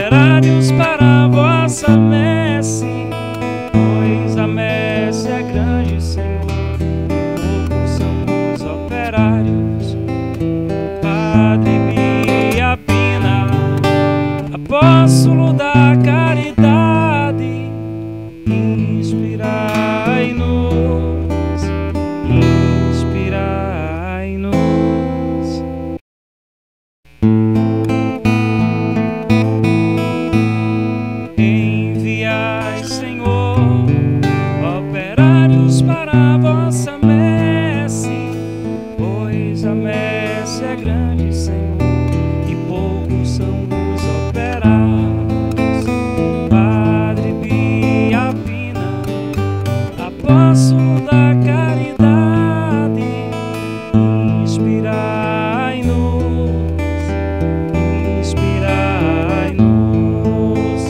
operários para a vossa messe, pois a messe é grande, Senhor, e poucos são os operários. Padre Biapina, apóstolo da caridade, inspirai-nos, inspirai-nos. Enviai, Senhor, operários para a vossa messe, pois a messe é grande, Senhor, e poucos são os operários. Padre Biapina, apóstolo da caridade, inspirai-nos, inspirai-nos,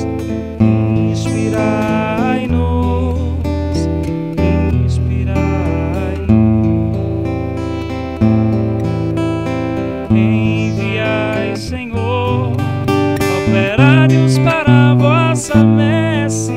inspirai-nos, inspirai-nos. Enviai, Senhor, operários para a vossa messe,